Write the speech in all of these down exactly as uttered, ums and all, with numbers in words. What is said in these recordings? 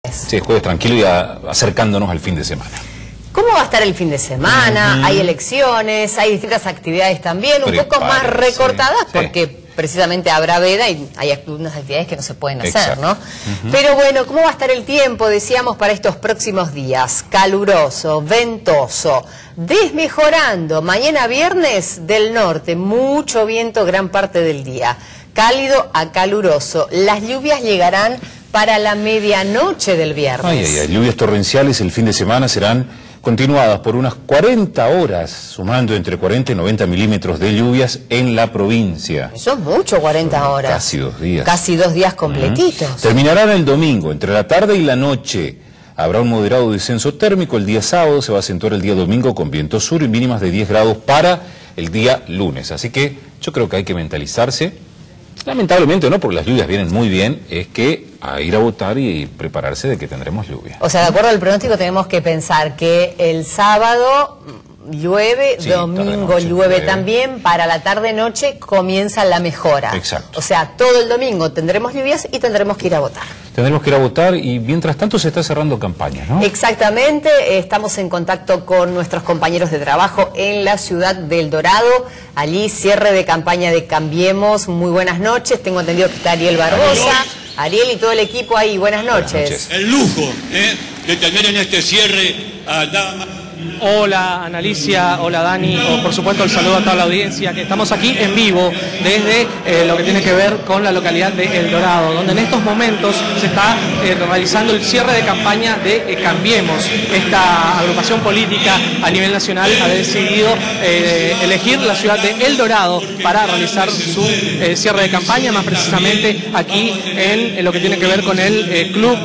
Sí, jueves tranquilo y a, acercándonos al fin de semana. ¿Cómo va a estar el fin de semana? Uh-huh. Hay elecciones, hay distintas actividades también, un Prepárese. poco más recortadas sí. porque precisamente habrá veda y hay algunas actividades que no se pueden hacer, Exacto. ¿no? Uh-huh. Pero bueno, ¿cómo va a estar el tiempo? Decíamos para estos próximos días. Caluroso, ventoso, desmejorando. Mañana viernes del norte, mucho viento gran parte del día. Cálido a caluroso. Las lluvias llegarán para la medianoche del viernes. Ay, ay, ay. Lluvias torrenciales el fin de semana serán continuadas por unas cuarenta horas, sumando entre cuarenta y noventa milímetros de lluvias en la provincia. Eso es mucho, cuarenta horas. Casi dos días. Casi dos días completitos. Uh-huh. Terminarán el domingo, entre la tarde y la noche. Habrá un moderado descenso térmico. El día sábado se va a acentuar el día domingo con viento sur y mínimas de diez grados para el día lunes. Así que yo creo que hay que mentalizarse. Lamentablemente no, porque las lluvias vienen muy bien, es que a ir a votar y prepararse de que tendremos lluvia. O sea, de acuerdo al pronóstico tenemos que pensar que el sábado llueve, sí, domingo noche, llueve, llueve también, para la tarde-noche comienza la mejora. Exacto. O sea, todo el domingo tendremos lluvias y tendremos que ir a votar. Tendremos que ir a votar y mientras tanto se está cerrando campaña, ¿no? Exactamente, estamos en contacto con nuestros compañeros de trabajo en la ciudad de El Dorado. Allí cierre de campaña de Cambiemos. Muy buenas noches, tengo entendido que está Ariel Barbosa. Ariel y todo el equipo ahí, buenas noches. Buenas noches. El lujo ¿eh? de tener en este cierre a Dama. Hola Analicia, hola Dani, o por supuesto el saludo a toda la audiencia, que estamos aquí en vivo desde eh, lo que tiene que ver con la localidad de El Dorado, donde en estos momentos se está eh, realizando el cierre de campaña de eh, Cambiemos. Esta agrupación política a nivel nacional ha decidido eh, elegir la ciudad de El Dorado para realizar su eh, cierre de campaña, más precisamente aquí en, en lo que tiene que ver con el eh, club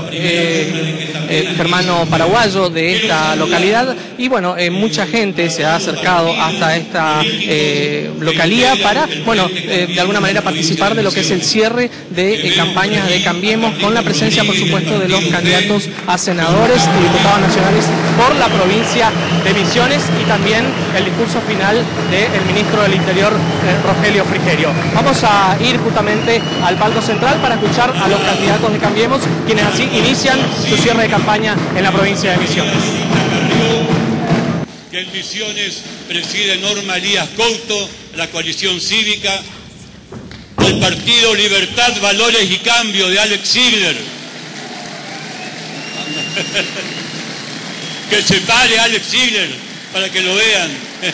eh, eh, germano paraguayo de esta localidad. Y bueno, eh, mucha gente se ha acercado hasta esta eh, localía para, bueno, eh, de alguna manera participar de lo que es el cierre de eh, campañas de Cambiemos, con la presencia, por supuesto, de los candidatos a senadores y diputados nacionales por la provincia de Misiones, y también el discurso final del ministro del Interior, eh, Rogelio Frigerio. Vamos a ir justamente al palco central para escuchar a los candidatos de Cambiemos, quienes así inician su cierre de campaña en la provincia de Misiones. Que en Misiones preside Norma Elías Couto, la coalición cívica, el partido Libertad, Valores y Cambio de Alex Ziegler. Que se pare Alex Ziegler para que lo vean.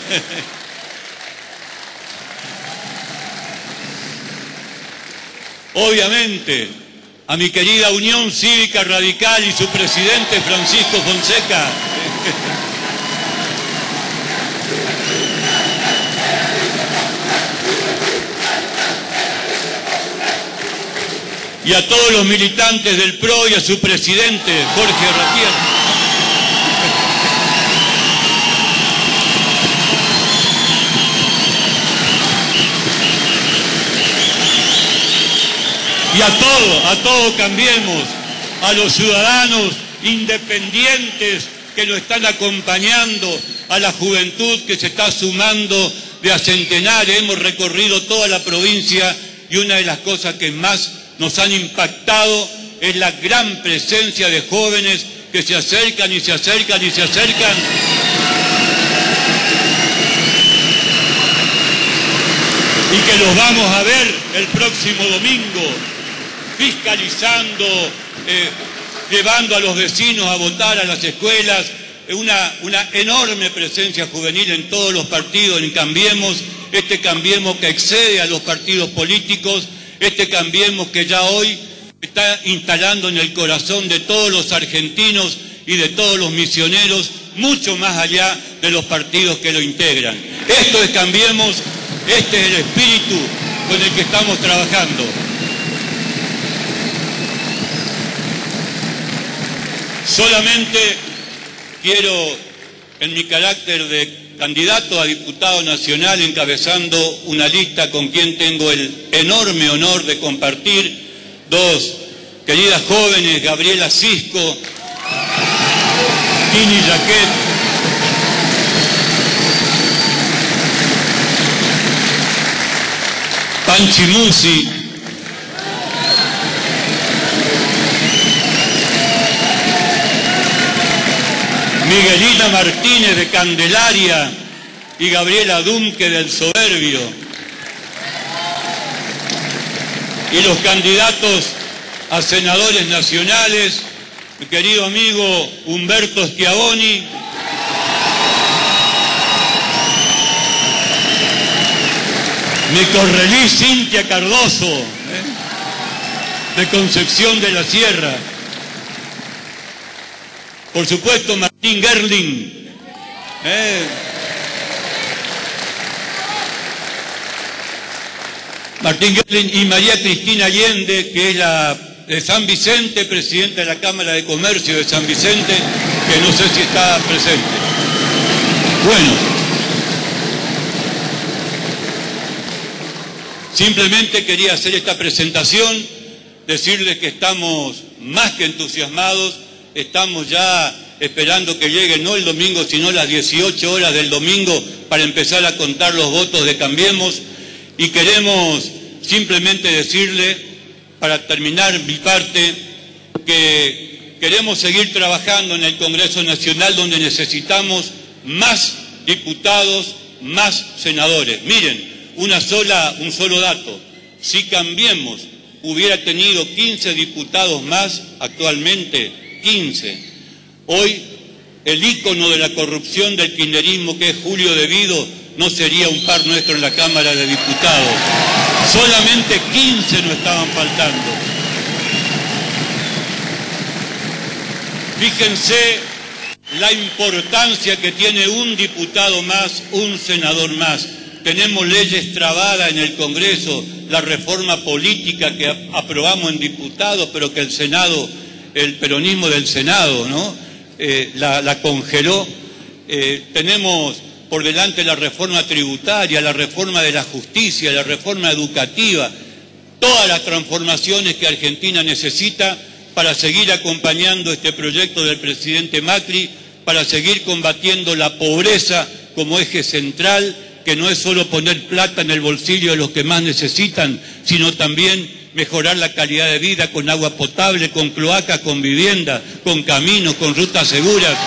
Obviamente, a mi querida Unión Cívica Radical y su presidente Francisco Fonseca. Y a todos los militantes del P R O y a su presidente, Jorge Ratier. Y a todo, a todo Cambiemos, a los ciudadanos independientes que lo están acompañando, a la juventud que se está sumando de a centenares. Hemos recorrido toda la provincia y una de las cosas que más nos han impactado es la gran presencia de jóvenes que se acercan y se acercan y se acercan. Y que los vamos a ver el próximo domingo, fiscalizando, eh, llevando a los vecinos a votar a las escuelas. Una, una enorme presencia juvenil en todos los partidos, en Cambiemos, este Cambiemos que excede a los partidos políticos, este Cambiemos que ya hoy está instalando en el corazón de todos los argentinos y de todos los misioneros, mucho más allá de los partidos que lo integran. Esto es Cambiemos, este es el espíritu con el que estamos trabajando. Solamente quiero, en mi carácter de candidato a diputado nacional, encabezando una lista con quien tengo el enorme honor de compartir, dos queridas jóvenes, Gabriela Cisco, Tini Jaquet, Panchi Musi, Miguelina Martínez de Candelaria y Gabriela Dunque del Soberbio. Y los candidatos a senadores nacionales, mi querido amigo Humberto Schiavoni, mi correlí Cintia Cardoso, ¿eh? de Concepción de la Sierra. Por supuesto, Martín Gerling. ¿eh? Martín Gerling y María Cristina Allende, que es la de San Vicente, presidenta de la Cámara de Comercio de San Vicente, que no sé si está presente. Bueno, simplemente quería hacer esta presentación, decirles que estamos más que entusiasmados, estamos ya esperando que llegue no el domingo, sino las dieciocho horas del domingo para empezar a contar los votos de Cambiemos, y queremos simplemente decirle, para terminar mi parte, que queremos seguir trabajando en el Congreso Nacional, donde necesitamos más diputados, más senadores. Miren, una sola, un solo dato: si Cambiemos hubiera tenido quince diputados más, actualmente quince, hoy el ícono de la corrupción del kirchnerismo, que es Julio De Vido, no sería un par nuestro en la Cámara de Diputados. Solamente quince nos estaban faltando. Fíjense la importancia que tiene un diputado más, un senador más. Tenemos leyes trabadas en el Congreso, la reforma política que aprobamos en diputados, pero que el Senado, el peronismo del Senado, ¿no? Eh, la, la congeló. Eh, tenemos por delante la reforma tributaria, la reforma de la justicia, la reforma educativa, todas las transformaciones que Argentina necesita para seguir acompañando este proyecto del presidente Macri, para seguir combatiendo la pobreza como eje central, que no es solo poner plata en el bolsillo de los que más necesitan, sino también mejorar la calidad de vida con agua potable, con cloacas, con vivienda, con caminos, con rutas seguras.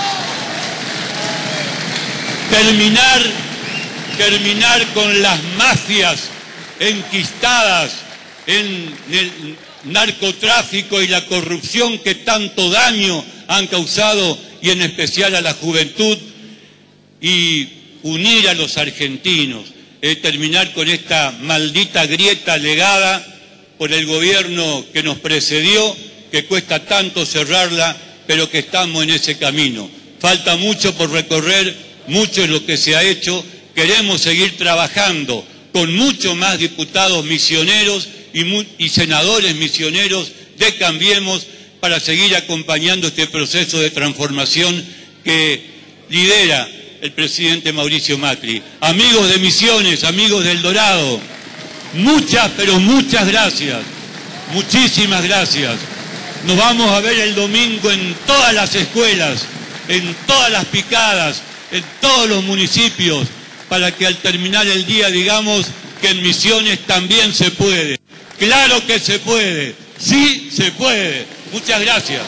Terminar, terminar con las mafias enquistadas en el narcotráfico y la corrupción que tanto daño han causado, y en especial a la juventud, y unir a los argentinos, eh, terminar con esta maldita grieta legada por el gobierno que nos precedió, que cuesta tanto cerrarla, pero que estamos en ese camino. Falta mucho por recorrer, mucho es lo que se ha hecho. Queremos seguir trabajando con mucho más diputados misioneros y, y senadores misioneros de Cambiemos para seguir acompañando este proceso de transformación que lidera el presidente Mauricio Macri. Amigos de Misiones, amigos del Dorado, muchas, pero muchas gracias. Muchísimas gracias. Nos vamos a ver el domingo en todas las escuelas, en todas las picadas, en todos los municipios, para que al terminar el día digamos que en Misiones también se puede. Claro que se puede, sí se puede. Muchas gracias.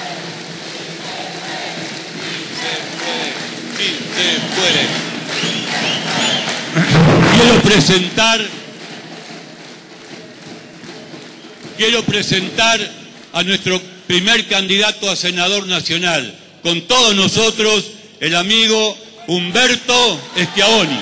Sí, se puede. Quiero presentar, quiero presentar a nuestro primer candidato a senador nacional. Con todos nosotros, el amigo Humberto Schiavoni.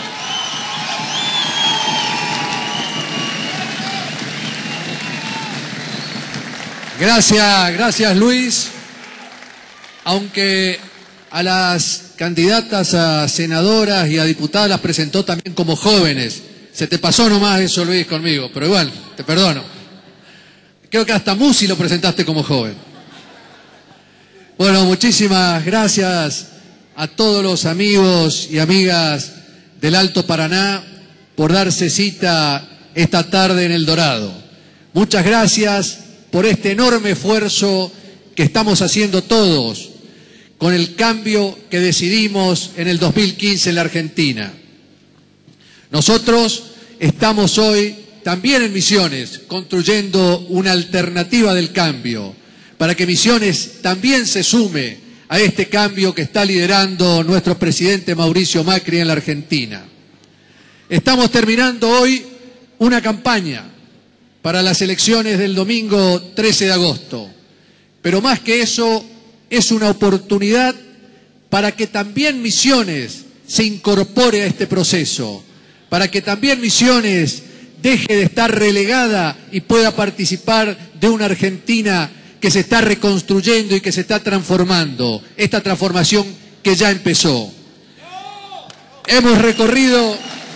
Gracias, gracias Luis. Aunque a las candidatas a senadoras y a diputadas las presentó también como jóvenes. Se te pasó nomás eso, Luis, conmigo, pero igual, te perdono. Creo que hasta Musi lo presentaste como joven. Bueno, muchísimas gracias a todos los amigos y amigas del Alto Paraná por darse cita esta tarde en El Dorado. Muchas gracias por este enorme esfuerzo que estamos haciendo todos con el cambio que decidimos en el dos mil quince en la Argentina. Nosotros estamos hoy también en Misiones construyendo una alternativa del cambio para que Misiones también se sume a este cambio que está liderando nuestro presidente Mauricio Macri en la Argentina. Estamos terminando hoy una campaña para las elecciones del domingo trece de agosto, pero más que eso, es una oportunidad para que también Misiones se incorpore a este proceso, para que también Misiones deje de estar relegada y pueda participar de una Argentina que se está reconstruyendo y que se está transformando, esta transformación que ya empezó. Hemos recorrido,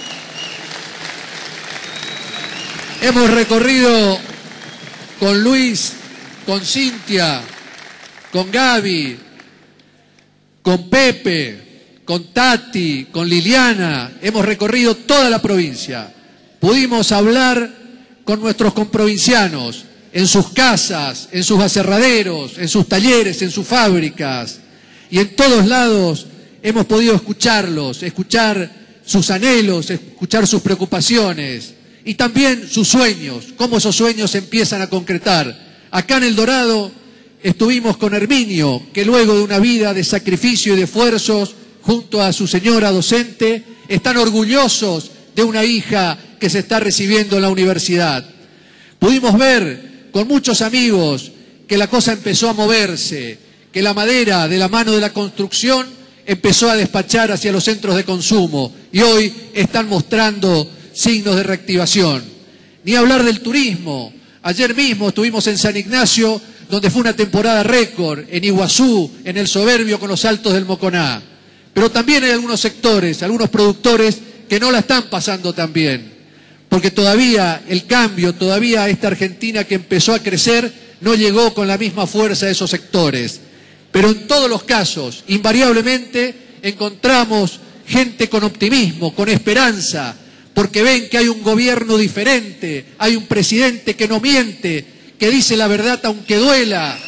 hemos recorrido con Luis, con Cintia, con Gaby, con Pepe, con Tati, con Liliana, hemos recorrido toda la provincia. Pudimos hablar con nuestros comprovincianos, en sus casas, en sus aserraderos, en sus talleres, en sus fábricas. Y en todos lados hemos podido escucharlos, escuchar sus anhelos, escuchar sus preocupaciones y también sus sueños, cómo esos sueños se empiezan a concretar. Acá en El Dorado estuvimos con Herminio, que luego de una vida de sacrificio y de esfuerzos, junto a su señora docente, están orgullosos de una hija que se está recibiendo en la universidad. Pudimos ver con muchos amigos que la cosa empezó a moverse, que la madera de la mano de la construcción empezó a despachar hacia los centros de consumo y hoy están mostrando signos de reactivación. Ni hablar del turismo. Ayer mismo estuvimos en San Ignacio, donde fue una temporada récord, en Iguazú, en el Soberbio con los Altos del Moconá. Pero también hay algunos sectores, algunos productores que no la están pasando tan bien. Porque todavía el cambio, todavía esta Argentina que empezó a crecer no llegó con la misma fuerza a esos sectores. Pero en todos los casos, invariablemente, encontramos gente con optimismo, con esperanza, porque ven que hay un gobierno diferente, hay un presidente que no miente, que dice la verdad aunque duela,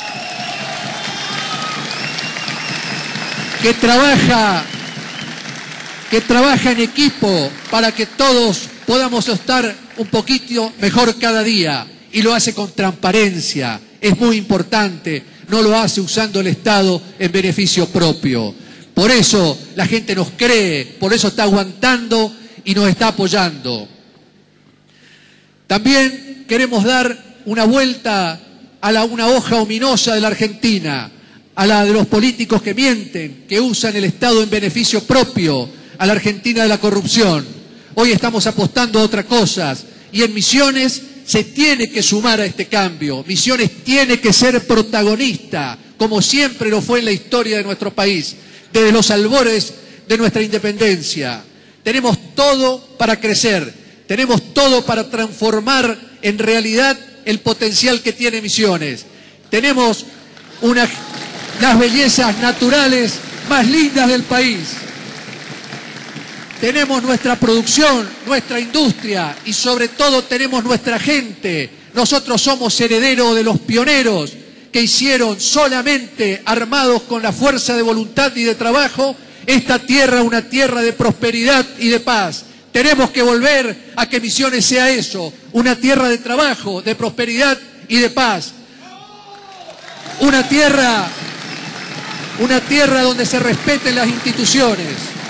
que trabaja, que trabaja en equipo para que todos podamos estar un poquito mejor cada día, y lo hace con transparencia, es muy importante, no lo hace usando el Estado en beneficio propio. Por eso la gente nos cree, por eso está aguantando y nos está apoyando. También queremos dar una vuelta a la, una hoja ominosa de la Argentina, a la de los políticos que mienten, que usan el Estado en beneficio propio, a la Argentina de la corrupción. Hoy estamos apostando a otras cosas y en Misiones se tiene que sumar a este cambio. Misiones tiene que ser protagonista, como siempre lo fue en la historia de nuestro país, desde los albores de nuestra independencia. Tenemos todo para crecer, tenemos todo para transformar en realidad el potencial que tiene Misiones. Tenemos una, las bellezas naturales más lindas del país. Tenemos nuestra producción, nuestra industria y sobre todo tenemos nuestra gente. Nosotros somos herederos de los pioneros que hicieron solamente armados con la fuerza de voluntad y de trabajo esta tierra una tierra de prosperidad y de paz. Tenemos que volver a que Misiones sea eso, una tierra de trabajo, de prosperidad y de paz. Una tierra, una tierra donde se respeten las instituciones.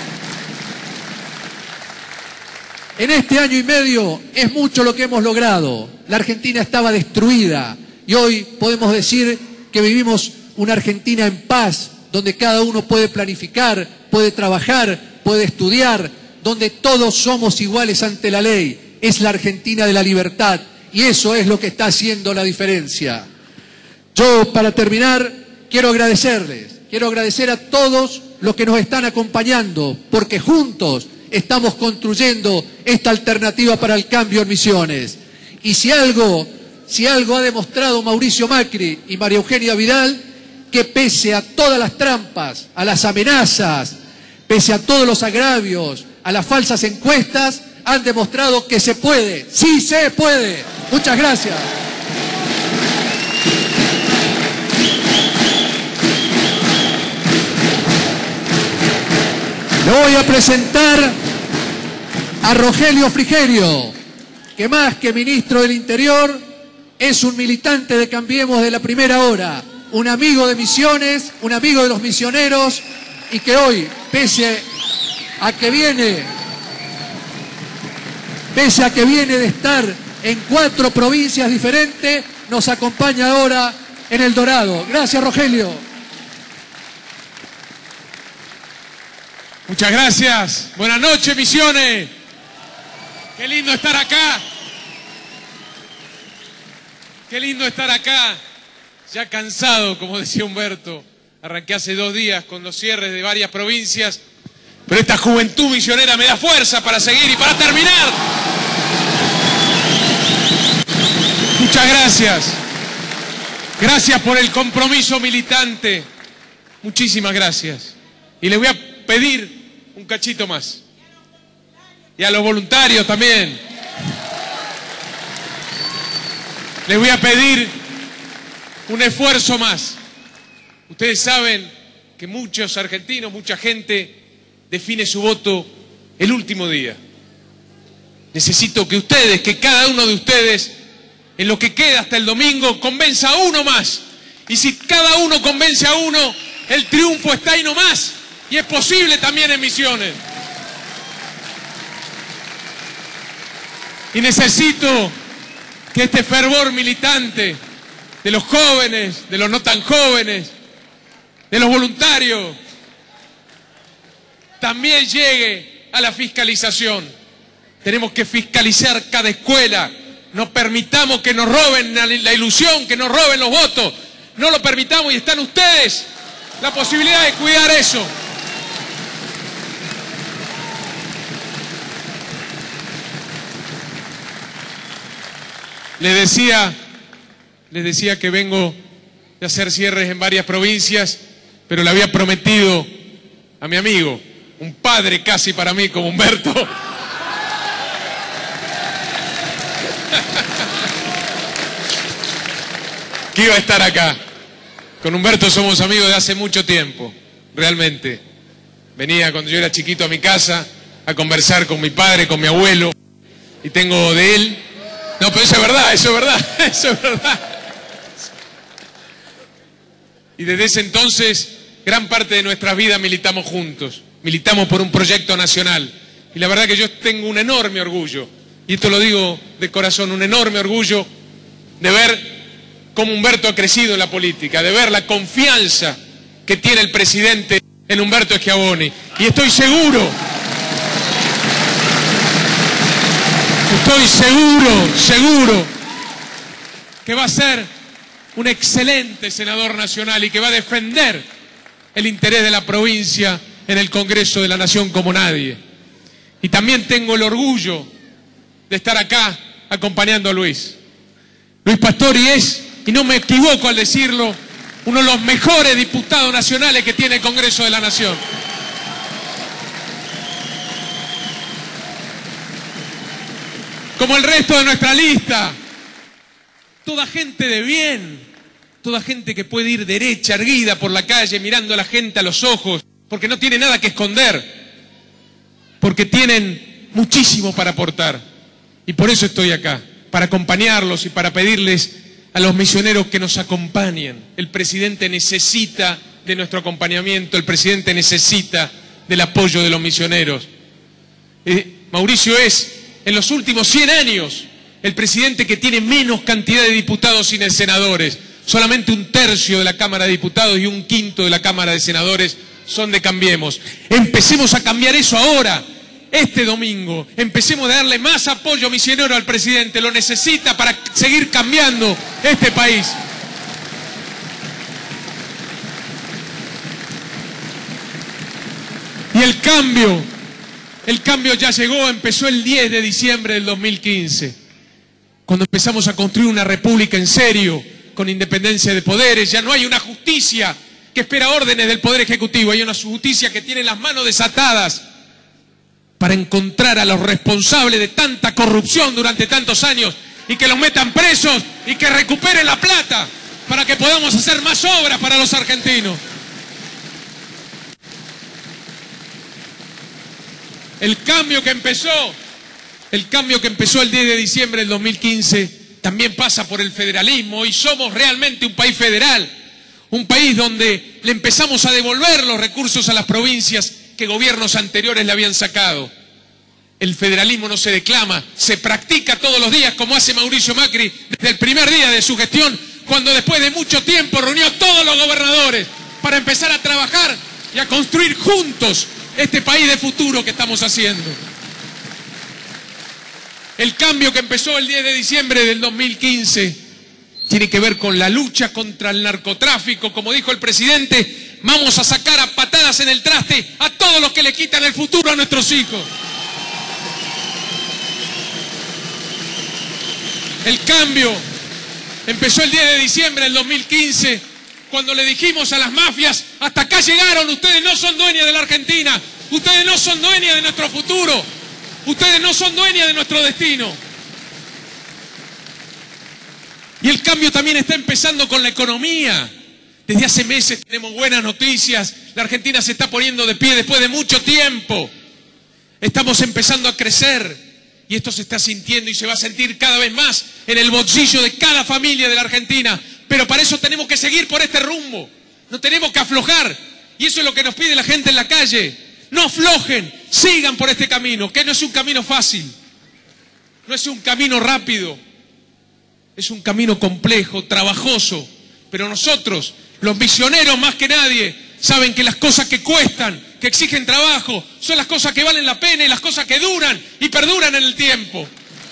En este año y medio es mucho lo que hemos logrado. La Argentina estaba destruida y hoy podemos decir que vivimos una Argentina en paz, donde cada uno puede planificar, puede trabajar, puede estudiar, donde todos somos iguales ante la ley. Es la Argentina de la libertad y eso es lo que está haciendo la diferencia. Yo, para terminar, quiero agradecerles, quiero agradecer a todos los que nos están acompañando, porque juntos estamos construyendo esta alternativa para el cambio en Misiones. Y si algo, si algo ha demostrado Mauricio Macri y María Eugenia Vidal, que pese a todas las trampas, a las amenazas, pese a todos los agravios, a las falsas encuestas, han demostrado que se puede. ¡Sí se puede! Muchas gracias. Le voy a presentar a Rogelio Frigerio, que más que ministro del Interior, es un militante de Cambiemos de la primera hora, un amigo de Misiones, un amigo de los misioneros, y que hoy, pese a que viene, pese a que viene de estar en cuatro provincias diferentes, nos acompaña ahora en El Dorado. Gracias, Rogelio. Muchas gracias. Buenas noches, Misiones. Qué lindo estar acá. Qué lindo estar acá. Ya cansado, como decía Humberto. Arranqué hace dos días con los cierres de varias provincias. Pero esta juventud misionera me da fuerza para seguir y para terminar. Muchas gracias. Gracias por el compromiso militante. Muchísimas gracias. Y les voy a pedir un cachito más. Y a los voluntarios también. Les voy a pedir un esfuerzo más. Ustedes saben que muchos argentinos, mucha gente define su voto el último día. Necesito que ustedes, que cada uno de ustedes, en lo que queda hasta el domingo, convenza a uno más. Y si cada uno convence a uno, el triunfo está ahí nomás. Y es posible también en Misiones. Y necesito que este fervor militante de los jóvenes, de los no tan jóvenes, de los voluntarios, también llegue a la fiscalización. Tenemos que fiscalizar cada escuela. No permitamos que nos roben la ilusión, que nos roben los votos. No lo permitamos y están ustedes la posibilidad de cuidar eso. Les decía, les decía que vengo de hacer cierres en varias provincias, pero le había prometido a mi amigo, un padre casi para mí como Humberto, que iba a estar acá. Con Humberto somos amigos de hace mucho tiempo, realmente. Venía cuando yo era chiquito a mi casa a conversar con mi padre, con mi abuelo, y tengo de él... No, pero eso es verdad, eso es verdad, eso es verdad. Y desde ese entonces, gran parte de nuestras vidas militamos juntos. Militamos por un proyecto nacional. Y la verdad que yo tengo un enorme orgullo, y esto lo digo de corazón, un enorme orgullo de ver cómo Humberto ha crecido en la política, de ver la confianza que tiene el presidente en Humberto Schiavoni. Y estoy seguro, estoy seguro, seguro que va a ser un excelente senador nacional y que va a defender el interés de la provincia en el Congreso de la Nación como nadie. Y también tengo el orgullo de estar acá acompañando a Luis. Luis Pastori es, y no me equivoco al decirlo, uno de los mejores diputados nacionales que tiene el Congreso de la Nación. Como el resto de nuestra lista, toda gente de bien, toda gente que puede ir derecha, erguida por la calle, mirando a la gente a los ojos, porque no tiene nada que esconder, porque tienen muchísimo para aportar. Y por eso estoy acá, para acompañarlos y para pedirles a los misioneros que nos acompañen. El presidente necesita de nuestro acompañamiento, el presidente necesita del apoyo de los misioneros. Eh, Mauricio es, en los últimos cien años, el presidente que tiene menos cantidad de diputados y de senadores. Solamente un tercio de la Cámara de Diputados y un quinto de la Cámara de Senadores son de Cambiemos. Empecemos a cambiar eso ahora, este domingo. Empecemos a darle más apoyo misionero al presidente. Lo necesita para seguir cambiando este país. Y el cambio, el cambio ya llegó, empezó el diez de diciembre del dos mil quince. Cuando empezamos a construir una república en serio, con independencia de poderes. Ya no hay una justicia que espera órdenes del Poder Ejecutivo, hay una justicia que tiene las manos desatadas para encontrar a los responsables de tanta corrupción durante tantos años y que los metan presos y que recuperen la plata para que podamos hacer más obras para los argentinos. El cambio que empezó, el cambio que empezó el diez de diciembre del dos mil quince también pasa por el federalismo. Hoy somos realmente un país federal, Un país donde le empezamos a devolver los recursos a las provincias que gobiernos anteriores le habían sacado. El federalismo no se declama, se practica todos los días, como hace Mauricio Macri desde el primer día de su gestión, cuando después de mucho tiempo reunió a todos los gobernadores para empezar a trabajar y a construir juntos este país de futuro que estamos haciendo. El cambio que empezó el diez de diciembre del dos mil quince tiene que ver con la lucha contra el narcotráfico. Como dijo el presidente, vamos a sacar a patadas en el traste a todos los que le quitan el futuro a nuestros hijos. El cambio empezó el diez de diciembre del dos mil quince, cuando le dijimos a las mafias: hasta acá llegaron, ustedes no son dueñas de la Argentina, ustedes no son dueñas de nuestro futuro, ustedes no son dueñas de nuestro destino. Y el cambio también está empezando con la economía. Desde hace meses tenemos buenas noticias, la Argentina se está poniendo de pie después de mucho tiempo. Estamos empezando a crecer. Y esto se está sintiendo y se va a sentir cada vez más en el bolsillo de cada familia de la Argentina. Pero para eso tenemos que seguir por este rumbo. No tenemos que aflojar. Y eso es lo que nos pide la gente en la calle. No aflojen, sigan por este camino, que no es un camino fácil. No es un camino rápido. Es un camino complejo, trabajoso. Pero nosotros, los misioneros más que nadie, saben que las cosas que cuestan, que exigen trabajo, son las cosas que valen la pena y las cosas que duran y perduran en el tiempo.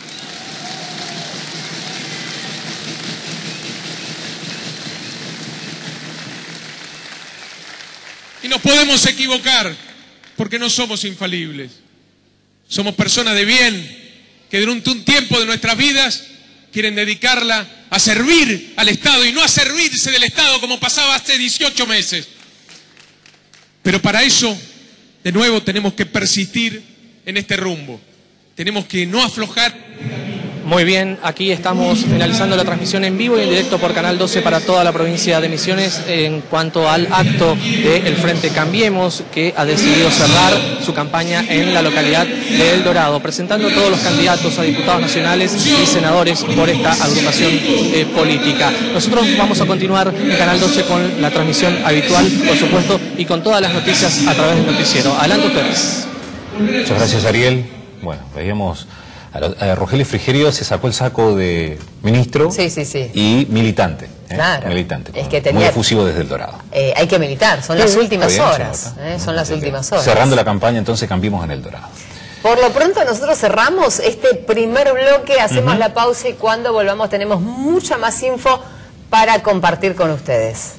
Y nos podemos equivocar, porque no somos infalibles. Somos personas de bien, que durante un tiempo de nuestras vidas quieren dedicarla a servir al Estado y no a servirse del Estado como pasaba hace dieciocho meses. Pero para eso, de nuevo, tenemos que persistir en este rumbo. Tenemos que no aflojar. Muy bien, aquí estamos finalizando la transmisión en vivo y en directo por Canal doce para toda la provincia de Misiones en cuanto al acto del Frente Cambiemos, que ha decidido cerrar su campaña en la localidad de El Dorado, presentando a todos los candidatos a diputados nacionales y senadores por esta agrupación eh, política. Nosotros vamos a continuar en Canal doce con la transmisión habitual, por supuesto, y con todas las noticias a través del noticiero. Adelante ustedes. Muchas gracias, Ariel. Bueno, veíamos... A Rogelio Frigerio se sacó el saco de ministro sí, sí, sí. y militante. ¿eh? Claro. Militante. Es que tenía, muy efusivo desde El Dorado. Eh, hay que militar, son sí, las últimas bien, horas. Eh, son las últimas horas. Cerrando la campaña, entonces cambiemos en El Dorado. Por lo pronto nosotros cerramos este primer bloque, hacemos uh-huh. la pausa y cuando volvamos tenemos mucha más info para compartir con ustedes.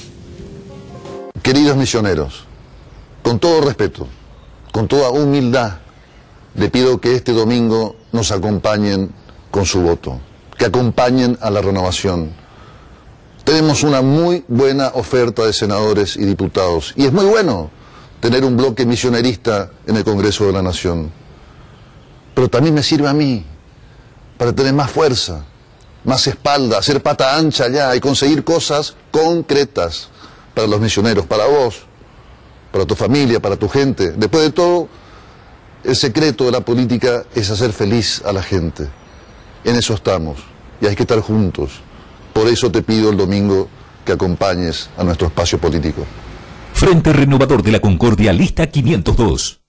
Queridos misioneros, con todo respeto, con toda humildad, le pido que este domingo nos acompañen con su voto, que acompañen a la renovación. Tenemos una muy buena oferta de senadores y diputados, y es muy bueno tener un bloque misionerista en el Congreso de la Nación. Pero también me sirve a mí, para tener más fuerza, más espalda, hacer pata ancha allá y conseguir cosas concretas para los misioneros, para vos, para tu familia, para tu gente. Después de todo, el secreto de la política es hacer feliz a la gente. En eso estamos y hay que estar juntos. Por eso te pido el domingo que acompañes a nuestro espacio político. Frente Renovador de la Concordia, lista quinientos dos.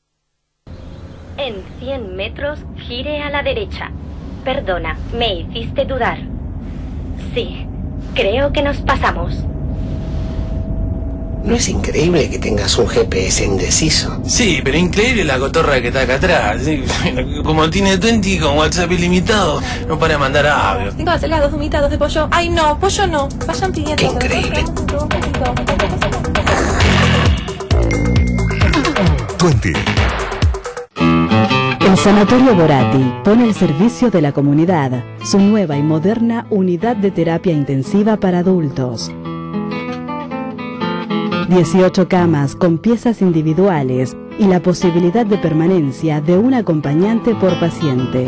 En cien metros, gire a la derecha. Perdona, me hiciste dudar. Sí, creo que nos pasamos. ¿No es increíble que tengas un G P S indeciso? Sí, pero increíble la cotorra que está acá atrás. ¿Sí? Como tiene veinte con WhatsApp ilimitado, no para mandar audio. Tengo helados humitados de pollo. Ay, no, pollo no. Vayan pidiendo. Qué increíble. Puente. El Sanatorio Borati pone al servicio de la comunidad su nueva y moderna unidad de terapia intensiva para adultos. dieciocho camas con piezas individuales y la posibilidad de permanencia de un acompañante por paciente.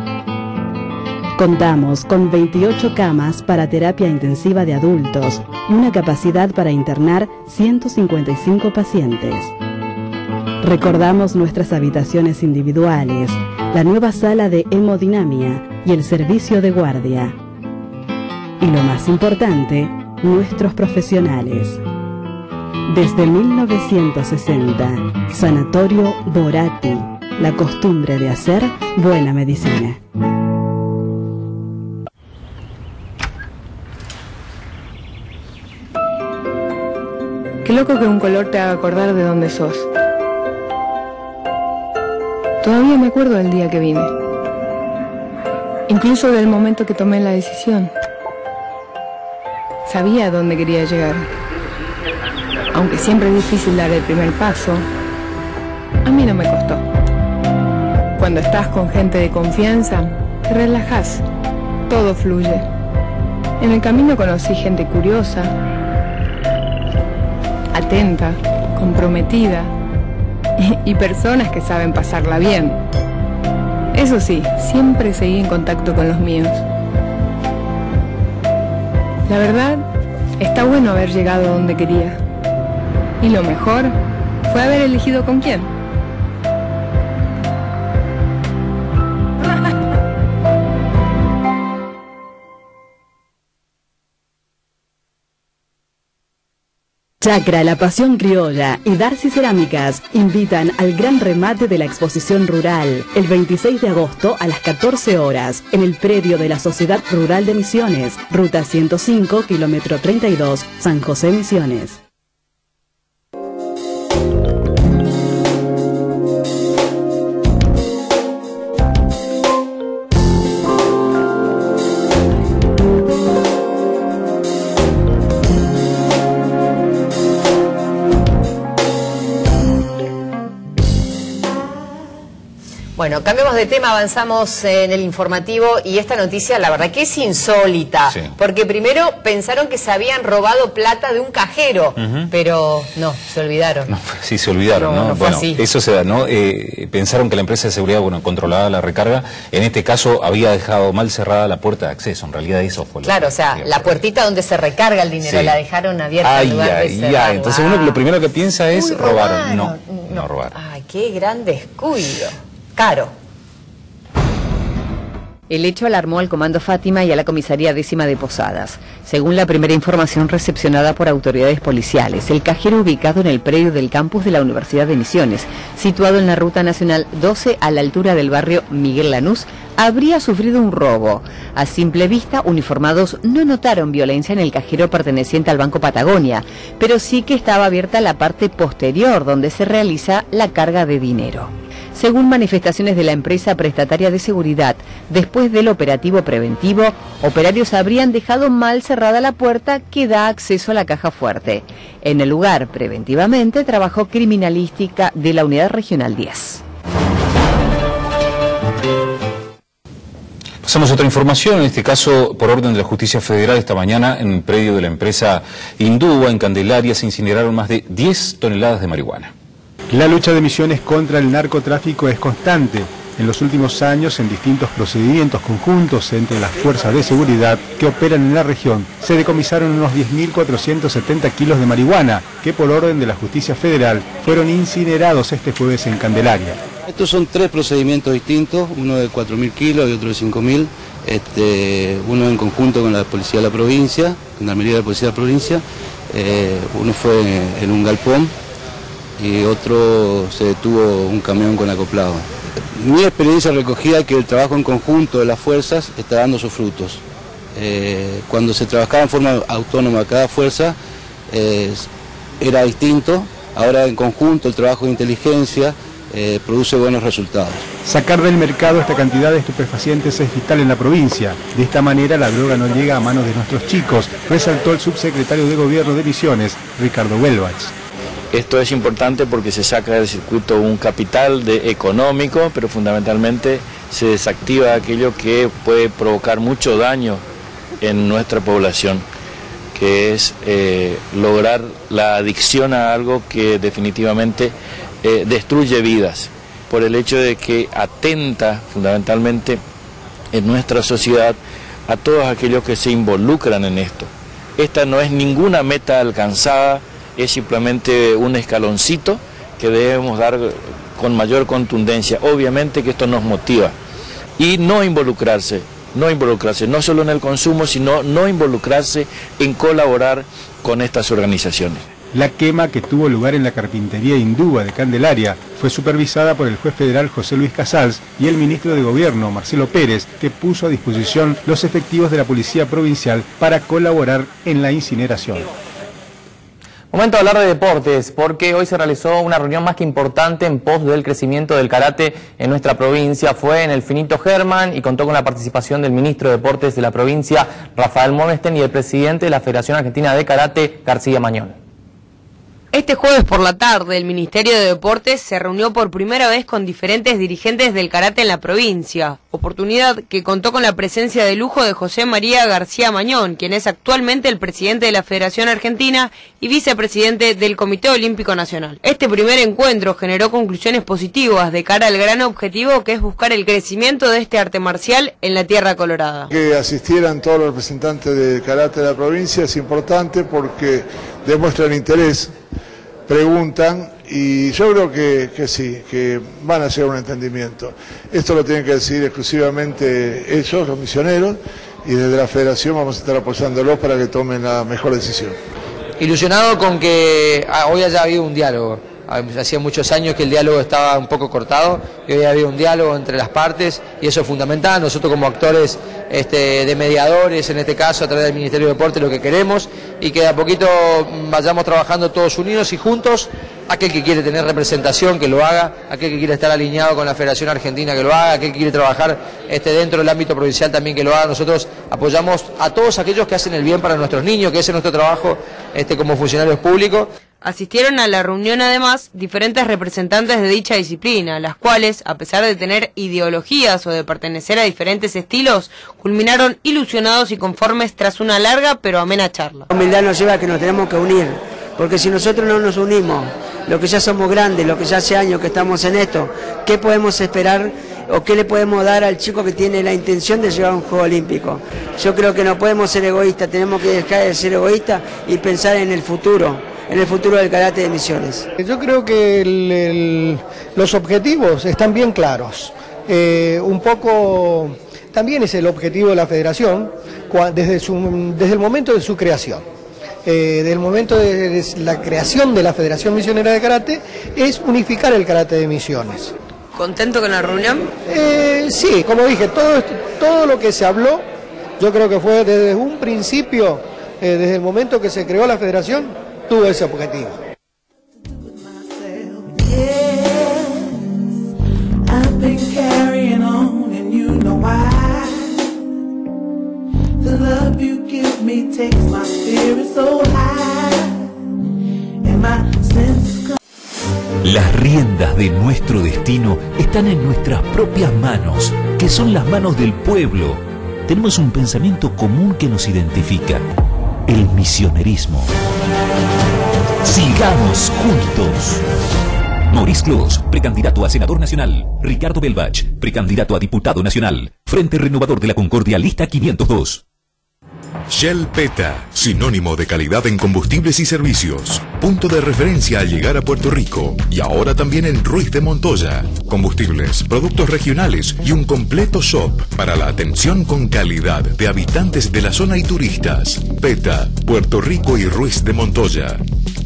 Contamos con veintiocho camas para terapia intensiva de adultos y una capacidad para internar ciento cincuenta y cinco pacientes. Recordamos nuestras habitaciones individuales, la nueva sala de hemodinamia y el servicio de guardia. Y lo más importante, nuestros profesionales. Desde mil novecientos sesenta, Sanatorio Borati, la costumbre de hacer buena medicina. Qué loco que un color te haga acordar de dónde sos. Todavía me acuerdo del día que vine. Incluso del momento que tomé la decisión. Sabía a dónde quería llegar. Aunque siempre es difícil dar el primer paso, a mí no me costó. Cuando estás con gente de confianza, te relajás, todo fluye. En el camino conocí gente curiosa, atenta, comprometida y, y personas que saben pasarla bien. Eso sí, siempre seguí en contacto con los míos. La verdad, está bueno haber llegado donde quería. Y lo mejor fue haber elegido con quién. Chacra, La Pasión Criolla y Darcy Cerámicas invitan al gran remate de la exposición rural el veintiséis de agosto a las catorce horas en el predio de la Sociedad Rural de Misiones, ruta ciento cinco, kilómetro treinta y dos, San José Misiones. Bueno, cambiamos de tema, avanzamos en el informativo y esta noticia la verdad que es insólita, sí. Porque primero pensaron que se habían robado plata de un cajero, uh-huh. Pero no, se olvidaron. No, sí, se olvidaron, ¿no? no, no bueno, así. Eso se da, ¿no? Eh, pensaron que la empresa de seguridad, bueno, controlaba la recarga, en este caso había dejado mal cerrada la puerta de acceso, en realidad eso fue lo Claro, que, o sea, digamos, la puertita donde se recarga el dinero, sí. La dejaron abierta ay, en lugar ay, de cerrar. Ay, entonces uno lo primero que piensa es Uy, robaron, no, no, no robaron. Ay, qué gran descuido, caro. El hecho alarmó al Comando Fátima y a la Comisaría Décima de Posadas. Según la primera información recepcionada por autoridades policiales, el cajero ubicado en el predio del campus de la Universidad de Misiones, situado en la Ruta Nacional doce a la altura del barrio Miguel Lanús, habría sufrido un robo. A simple vista, uniformados no notaron violencia en el cajero perteneciente al Banco Patagonia, pero sí que estaba abierta la parte posterior donde se realiza la carga de dinero. Según manifestaciones de la empresa prestataria de seguridad, después del operativo preventivo, operarios habrían dejado mal cerrada la puerta que da acceso a la caja fuerte. En el lugar, preventivamente, trabajó criminalística de la Unidad Regional diez. Pasamos a otra información, en este caso por orden de la Justicia Federal. Esta mañana en el predio de la empresa Indúa en Candelaria se incineraron más de diez toneladas de marihuana. La lucha de Misiones contra el narcotráfico es constante. En los últimos años, en distintos procedimientos conjuntos entre las fuerzas de seguridad que operan en la región, se decomisaron unos diez mil cuatrocientos setenta kilos de marihuana, que por orden de la Justicia Federal fueron incinerados este jueves en Candelaria. Estos son tres procedimientos distintos, uno de cuatro mil kilos y otro de cinco mil, este, uno en conjunto con la Policía de la Provincia, con la Gendarmería de la Policía de la Provincia, eh, uno fue en un galpón y otro se detuvo un camión con acoplado. Mi experiencia recogida que el trabajo en conjunto de las fuerzas está dando sus frutos. Eh, cuando se trabajaba en forma autónoma cada fuerza eh, era distinto, ahora en conjunto el trabajo de inteligencia eh, produce buenos resultados. Sacar del mercado esta cantidad de estupefacientes es vital en la provincia. De esta manera la droga no llega a manos de nuestros chicos, resaltó el subsecretario de Gobierno de Misiones, Ricardo Welbach. Esto es importante porque se saca del circuito un capital de económico, pero fundamentalmente se desactiva aquello que puede provocar mucho daño en nuestra población, que es eh, lograr la adicción a algo que definitivamente eh, destruye vidas, por el hecho de que atenta fundamentalmente en nuestra sociedad a todos aquellos que se involucran en esto. Esta no es ninguna meta alcanzada, es simplemente un escaloncito que debemos dar con mayor contundencia. Obviamente que esto nos motiva y no involucrarse no involucrarse, no solo en el consumo, sino no involucrarse en colaborar con estas organizaciones. La quema que tuvo lugar en la carpintería hindúa de Candelaria fue supervisada por el juez federal José Luis Casals y el ministro de Gobierno, Marcelo Pérez, que puso a disposición los efectivos de la Policía Provincial para colaborar en la incineración. Momento de hablar de deportes, porque hoy se realizó una reunión más que importante en pos del crecimiento del karate en nuestra provincia. Fue en el Finito Germán y contó con la participación del ministro de Deportes de la provincia, Rafael Monesten, y el presidente de la Federación Argentina de Karate, García Mañón. Este jueves por la tarde, el Ministerio de Deportes se reunió por primera vez con diferentes dirigentes del karate en la provincia, oportunidad que contó con la presencia de lujo de José María García Mañón, quien es actualmente el presidente de la Federación Argentina y vicepresidente del Comité Olímpico Nacional. Este primer encuentro generó conclusiones positivas de cara al gran objetivo que es buscar el crecimiento de este arte marcial en la Tierra Colorada. Que asistieran todos los representantes del karate de la provincia es importante porque demuestran interés, preguntan y yo creo que, que sí, que van a llegar a un entendimiento. Esto lo tienen que decidir exclusivamente ellos, los misioneros, y desde la federación vamos a estar apoyándolos para que tomen la mejor decisión. Ilusionado con que hoy haya habido un diálogo. Hacía muchos años que el diálogo estaba un poco cortado y hoy ha habido un diálogo entre las partes y eso es fundamental. Nosotros como actores este, de mediadores, en este caso a través del Ministerio de Deportes, lo que queremos y que de a poquito vayamos trabajando todos unidos y juntos. Aquel que quiere tener representación que lo haga, aquel que quiere estar alineado con la Federación Argentina que lo haga, aquel que quiere trabajar este, dentro del ámbito provincial también que lo haga. Nosotros apoyamos a todos aquellos que hacen el bien para nuestros niños, que ese es nuestro trabajo este, como funcionarios públicos. Asistieron a la reunión además diferentes representantes de dicha disciplina, las cuales, a pesar de tener ideologías o de pertenecer a diferentes estilos, culminaron ilusionados y conformes tras una larga pero amena charla. La humildad nos lleva a que nos tenemos que unir, porque si nosotros no nos unimos, los que ya somos grandes, los que ya hace años que estamos en esto, ¿qué podemos esperar o qué le podemos dar al chico que tiene la intención de llevar un juego olímpico? Yo creo que no podemos ser egoístas, tenemos que dejar de ser egoístas y pensar en el futuro. En el futuro del karate de Misiones. Yo creo que el, el, los objetivos están bien claros. Eh, un poco también es el objetivo de la federación desde, su, desde el momento de su creación. Eh, desde el momento de, de la creación de la Federación Misionera de Karate es unificar el karate de Misiones. ¿Contento con la reunión? Eh, sí, como dije, todo, esto, todo lo que se habló, yo creo que fue desde un principio, eh, desde el momento que se creó la federación, tuvo ese objetivo. Las riendas de nuestro destino están en nuestras propias manos, que son las manos del pueblo. Tenemos un pensamiento común que nos identifica: el misionerismo. Sigamos juntos. Maurice Clos, precandidato a senador nacional. Ricardo Belbach, precandidato a diputado nacional. Frente Renovador de la Concordia, lista quinientos dos. Shell Peta, sinónimo de calidad en combustibles y servicios. Punto de referencia al llegar a Puerto Rico. Y ahora también en Ruiz de Montoya. Combustibles, productos regionales y un completo shop para la atención con calidad de habitantes de la zona y turistas. Peta, Puerto Rico y Ruiz de Montoya.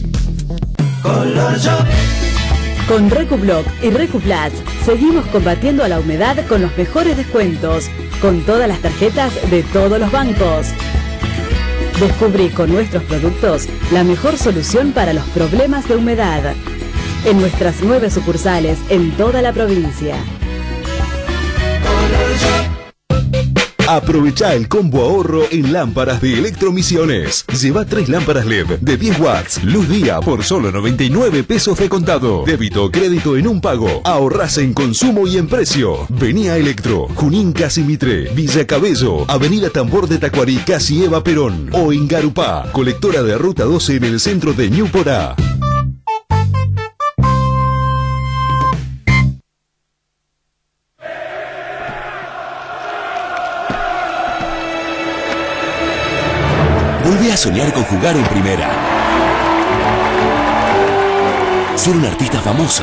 Con Recublock y Recuplats seguimos combatiendo a la humedad con los mejores descuentos, con todas las tarjetas de todos los bancos. Descubrí con nuestros productos la mejor solución para los problemas de humedad. En nuestras nueve sucursales en toda la provincia. Aprovecha el combo ahorro en lámparas de Electromisiones. Lleva tres lámparas L E D de diez watts, luz día por solo noventa y nueve pesos de contado. Débito o crédito en un pago. Ahorrás en consumo y en precio. Vení a Electro, Junín Casi Mitre, Villa Cabello, Avenida Tambor de Tacuarí, Casi Eva Perón. O en Garupá, colectora de Ruta doce en el centro de Ñuporá. Volvé a soñar con jugar en primera. Ser una artista famosa.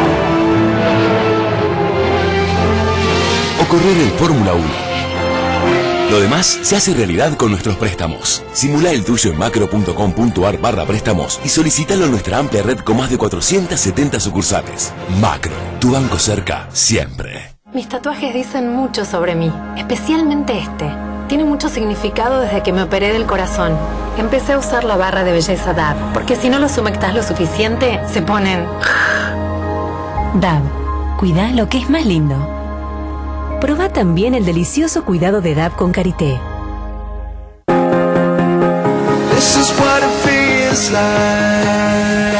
O correr en Fórmula uno. Lo demás se hace realidad con nuestros préstamos. Simula el tuyo en macro.com.ar barra préstamos y solicítalo en nuestra amplia red con más de cuatrocientas setenta sucursales. Macro, tu banco cerca, siempre. Mis tatuajes dicen mucho sobre mí, especialmente este. Tiene mucho significado desde que me operé del corazón. Empecé a usar la barra de belleza D A B, porque si no los humectás lo suficiente, se ponen... D A B, cuidá lo que es más lindo. Probá también el delicioso cuidado de D A B con Karité. This is what it feels like.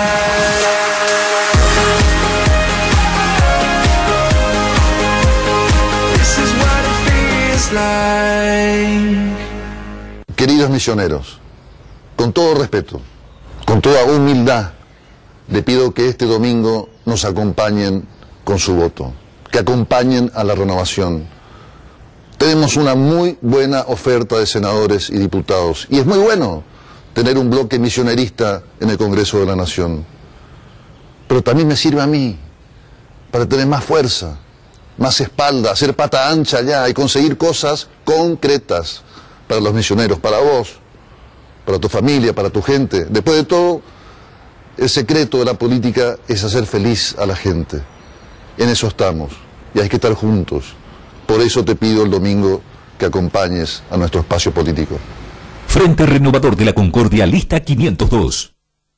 This is what it feels like. Queridos misioneros, con todo respeto, con toda humildad, le pido que este domingo nos acompañen con su voto, que acompañen a la renovación. Tenemos una muy buena oferta de senadores y diputados, y es muy bueno tener un bloque misionerista en el Congreso de la Nación. Pero también me sirve a mí, para tener más fuerza, más espalda, hacer pata ancha allá y conseguir cosas concretas para los misioneros, para vos, para tu familia, para tu gente. Después de todo, el secreto de la política es hacer feliz a la gente. En eso estamos, y hay que estar juntos. Por eso te pido el domingo que acompañes a nuestro espacio político. Frente Renovador de la Concordia, lista quinientos dos.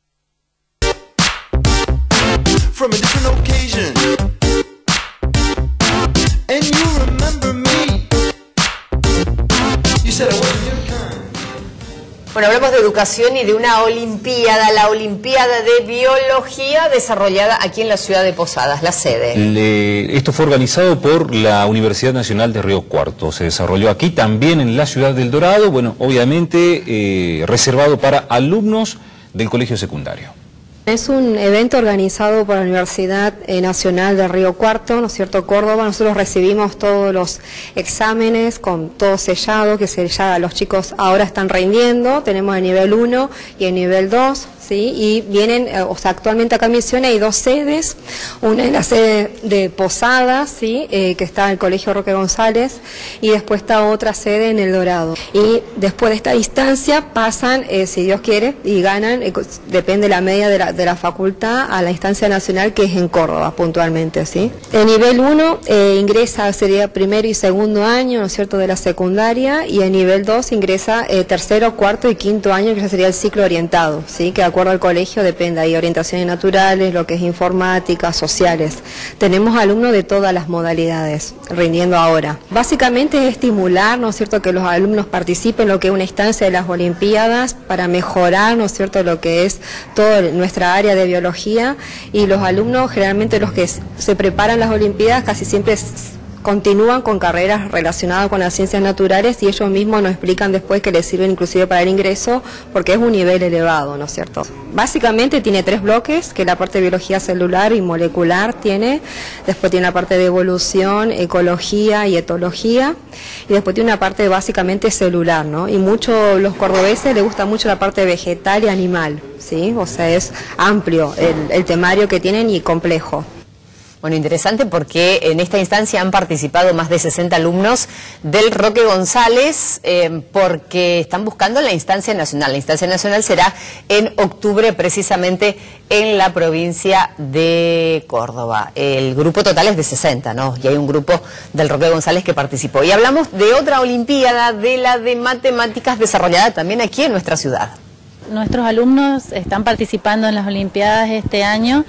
From a different occasion, and you remember me. You said I wasn't your kind. Bueno, hablamos de educación y de una olimpiada, la Olimpiada de Biología desarrollada aquí en la ciudad de Posadas, la sede. Le, esto fue organizado por la Universidad Nacional de Río Cuarto. Se desarrolló aquí, también en la ciudad del Dorado, bueno, obviamente eh, reservado para alumnos del colegio secundario. Es un evento organizado por la Universidad Nacional de Río Cuarto, ¿no es cierto?, Córdoba. Nosotros recibimos todos los exámenes con todo sellado, que se, ya los chicos ahora están rindiendo. Tenemos el nivel uno y el nivel dos, ¿sí? Y vienen, o sea, actualmente acá en Misiones hay dos sedes, una en la sede de Posadas, ¿sí?, eh, que está en el Colegio Roque González, y después está otra sede en El Dorado. Y después de esta instancia pasan, eh, si Dios quiere, y ganan, eh, depende de la media de la de la facultad, a la instancia nacional, que es en Córdoba puntualmente, ¿sí? El nivel uno eh, ingresa, sería primero y segundo año, ¿no es cierto?, de la secundaria, y el nivel dos ingresa eh, tercero, cuarto y quinto año, que ya sería el ciclo orientado, ¿sí?, que de acuerdo al colegio depende, hay orientaciones naturales, lo que es informática, sociales. Tenemos alumnos de todas las modalidades rindiendo ahora. Básicamente es estimular, ¿no es cierto?, que los alumnos participen en lo que es una instancia de las Olimpiadas para mejorar, ¿no es cierto?, lo que es toda nuestra área de biología, y los alumnos, generalmente los que se preparan las Olimpiadas, casi siempre continúan con carreras relacionadas con las ciencias naturales, y ellos mismos nos explican después que les sirven inclusive para el ingreso, porque es un nivel elevado, ¿no es cierto? Básicamente tiene tres bloques, que la parte de biología celular y molecular tiene, después tiene la parte de evolución, ecología y etología, y después tiene una parte básicamente celular, ¿no? Y muchos los cordobeses les gusta mucho la parte vegetal y animal, ¿sí? O sea, es amplio el, el temario que tienen y complejo. Bueno, interesante porque en esta instancia han participado más de sesenta alumnos del Roque González, eh, porque están buscando la instancia nacional. La instancia nacional será en octubre, precisamente en la provincia de Córdoba. El grupo total es de sesenta, ¿no? Y hay un grupo del Roque González que participó. Y hablamos de otra olimpiada, de la de matemáticas, desarrollada también aquí en nuestra ciudad. Nuestros alumnos están participando en las olimpiadas este año,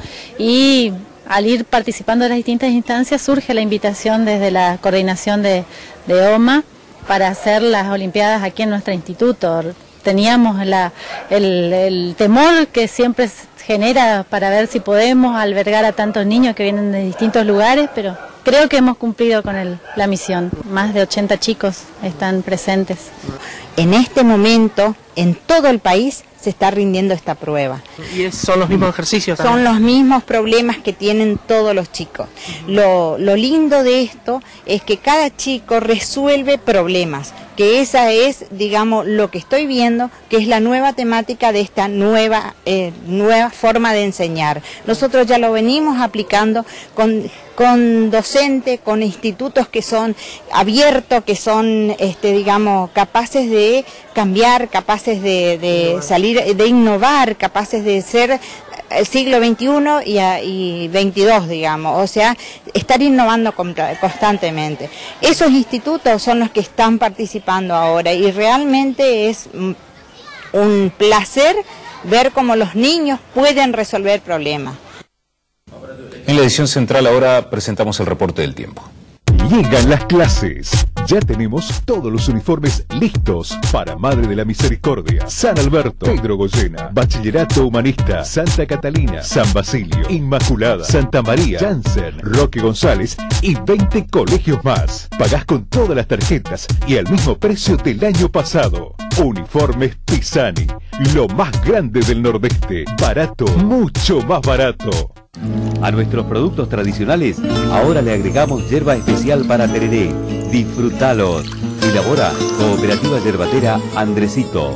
y al ir participando en las distintas instancias surge la invitación desde la coordinación de, de O M A para hacer las olimpiadas aquí en nuestro instituto. Teníamos la, el, el temor que siempre genera para ver si podemos albergar a tantos niños que vienen de distintos lugares, pero creo que hemos cumplido con el, la misión. Más de ochenta chicos están presentes. En este momento en todo el país se está rindiendo esta prueba. ¿Y es, son los mismos ejercicios también? Son los mismos problemas que tienen todos los chicos. Lo, lo lindo de esto es que cada chico resuelve problemas, que esa es, digamos, lo que estoy viendo, que es la nueva temática de esta nueva, eh, nueva forma de enseñar. Nosotros ya lo venimos aplicando con, con docentes, con institutos que son abiertos, que son, este, digamos, capaces de cambiar, capaces de, de salir, de innovar, capaces de ser el siglo veintiuno y, y veintidós, digamos, o sea, estar innovando constantemente. Esos institutos son los que están participando ahora y realmente es un placer ver cómo los niños pueden resolver problemas. En la edición central ahora presentamos el reporte del tiempo. Llegan las clases. Ya tenemos todos los uniformes listos para Madre de la Misericordia, San Alberto, Pedro Goyena, Bachillerato Humanista, Santa Catalina, San Basilio, Inmaculada, Santa María, Janssen, Roque González y veinte colegios más. Pagás con todas las tarjetas y al mismo precio del año pasado. Uniformes Pisani, lo más grande del Nordeste. Barato, mucho más barato. A nuestros productos tradicionales ahora le agregamos yerba especial para tereré. Disfrútalos. Elabora Cooperativa Yerbatera Andresito.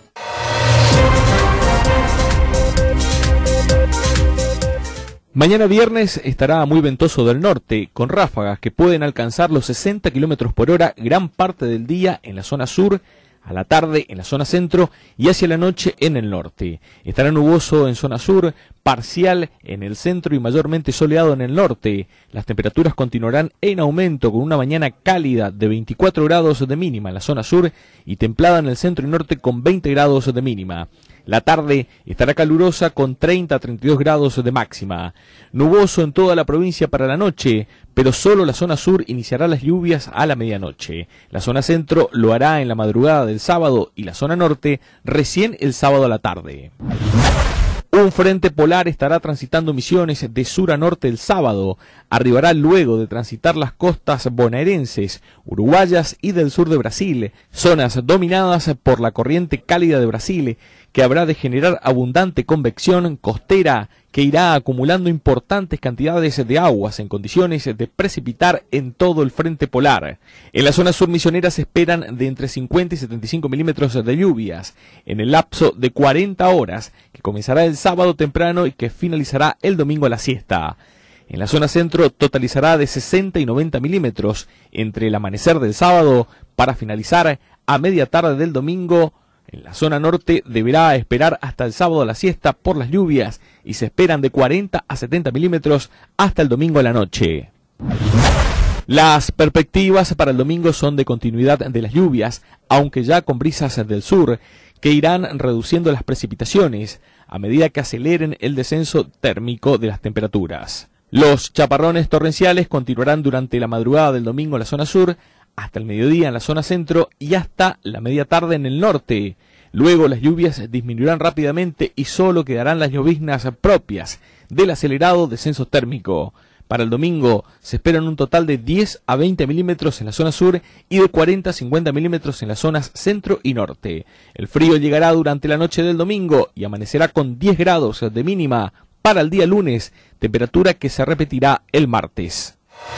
Mañana viernes estará muy ventoso del norte, con ráfagas que pueden alcanzar los sesenta kilómetros por hora gran parte del día en la zona sur, a la tarde en la zona centro y hacia la noche en el norte. Estará nuboso en zona sur, parcial en el centro y mayormente soleado en el norte. Las temperaturas continuarán en aumento con una mañana cálida de veinticuatro grados de mínima en la zona sur y templada en el centro y norte con veinte grados de mínima. La tarde estará calurosa con treinta a treinta y dos grados de máxima. Nuboso en toda la provincia para la noche, pero solo la zona sur iniciará las lluvias a la medianoche. La zona centro lo hará en la madrugada del sábado y la zona norte recién el sábado a la tarde. Un frente polar estará transitando Misiones de sur a norte el sábado. Arribará luego de transitar las costas bonaerenses, uruguayas y del sur de Brasil, zonas dominadas por la corriente cálida de Brasil, que habrá de generar abundante convección costera que irá acumulando importantes cantidades de aguas en condiciones de precipitar en todo el frente polar. En la zona sur misionera se esperan de entre cincuenta y setenta y cinco milímetros de lluvias en el lapso de cuarenta horas, que comenzará el sábado temprano y que finalizará el domingo a la siesta. En la zona centro totalizará de sesenta y noventa milímetros entre el amanecer del sábado para finalizar a media tarde del domingo. En la zona norte deberá esperar hasta el sábado a la siesta por las lluvias y se esperan de cuarenta a setenta milímetros hasta el domingo a la noche. Las perspectivas para el domingo son de continuidad de las lluvias, aunque ya con brisas del sur, que irán reduciendo las precipitaciones a medida que aceleren el descenso térmico de las temperaturas. Los chaparrones torrenciales continuarán durante la madrugada del domingo en la zona sur, hasta el mediodía en la zona centro y hasta la media tarde en el norte. Luego las lluvias disminuirán rápidamente y solo quedarán las lloviznas propias del acelerado descenso térmico. Para el domingo se esperan un total de diez a veinte milímetros en la zona sur y de cuarenta a cincuenta milímetros en las zonas centro y norte. El frío llegará durante la noche del domingo y amanecerá con diez grados de mínima para el día lunes, temperatura que se repetirá el martes.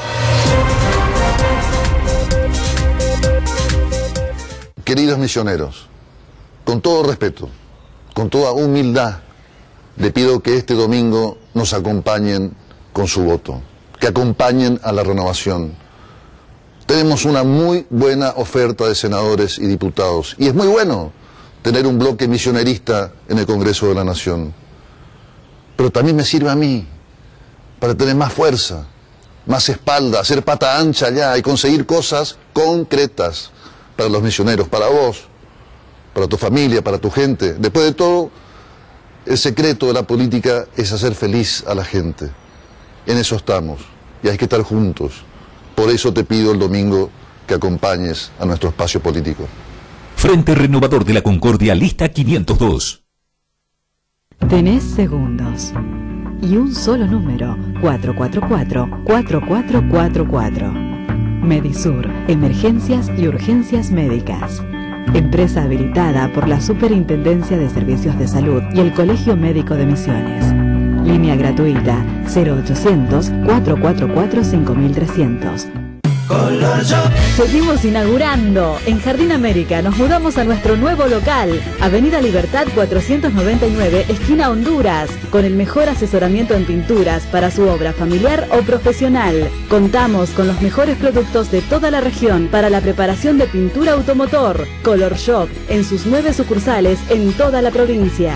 Queridos misioneros, con todo respeto, con toda humildad, le pido que este domingo nos acompañen con su voto, que acompañen a la renovación. Tenemos una muy buena oferta de senadores y diputados, y es muy bueno tener un bloque misionerista en el Congreso de la Nación. Pero también me sirve a mí para tener más fuerza, más espalda, hacer pata ancha allá y conseguir cosas concretas para los misioneros, para vos, para tu familia, para tu gente. Después de todo, el secreto de la política es hacer feliz a la gente. En eso estamos y hay que estar juntos. Por eso te pido el domingo que acompañes a nuestro espacio político. Frente Renovador de la Concordia, lista quinientos dos. Tenés segundos y un solo número, cuatro cuatro cuatro, cuatro cuatro cuatro cuatro. Medisur, emergencias y urgencias médicas. empresa habilitada por la Superintendencia de Servicios de Salud y el Colegio Médico de Misiones. Línea gratuita cero ochocientos, cuatrocientos cuarenta y cuatro, cinco mil trescientos. Seguimos inaugurando. En Jardín América nos mudamos a nuestro nuevo local, Avenida Libertad cuatrocientos noventa y nueve, esquina Honduras, con el mejor asesoramiento en pinturas para su obra familiar o profesional. Contamos con los mejores productos de toda la región para la preparación de pintura automotor. Color Shop en sus nueve sucursales en toda la provincia.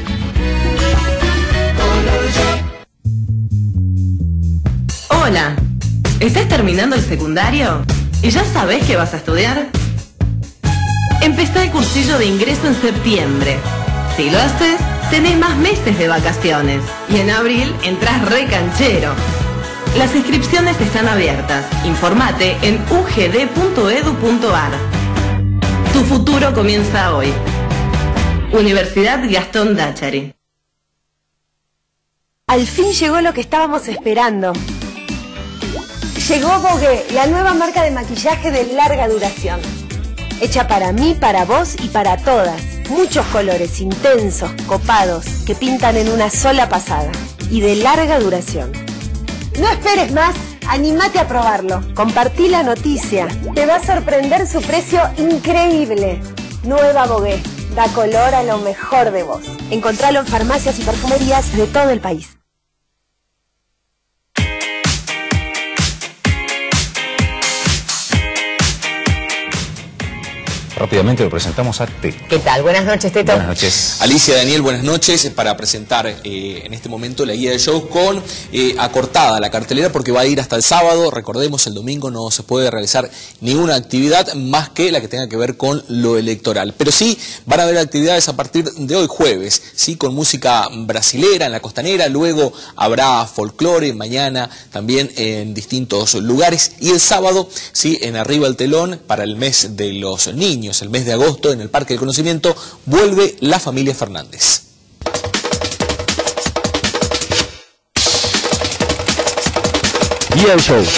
Hola, ¿estás terminando el secundario? ¿Y ya sabés qué vas a estudiar? Empezá el cursillo de ingreso en septiembre. Si lo haces, tenés más meses de vacaciones. Y en abril entrás re canchero. Las inscripciones están abiertas. Informate en u g d punto edu punto a r. Tu futuro comienza hoy. Universidad Gastón Dáchari. Al fin llegó lo que estábamos esperando. Llegó Vogue, la nueva marca de maquillaje de larga duración. Hecha para mí, para vos y para todas. Muchos colores intensos, copados, que pintan en una sola pasada. Y de larga duración. No esperes más, anímate a probarlo. Compartí la noticia. Te va a sorprender su precio increíble. Nueva Vogue, da color a lo mejor de vos. Encontralo en farmacias y perfumerías de todo el país. Rápidamente lo presentamos a Teto. ¿Qué tal? Buenas noches, Teto. Buenas noches. Alicia, Daniel, buenas noches. Para presentar eh, en este momento la guía de show con eh, acortada la cartelera porque va a ir hasta el sábado. Recordemos, el domingo no se puede realizar ninguna actividad más que la que tenga que ver con lo electoral. Pero sí van a haber actividades a partir de hoy jueves, sí, con música brasilera en la costanera. Luego habrá folclore, mañana también en distintos lugares. Y el sábado, sí, en Arriba el Telón, para el mes de los niños, el mes de agosto, en el Parque del Conocimiento, vuelve la familia Fernández. Guía del show.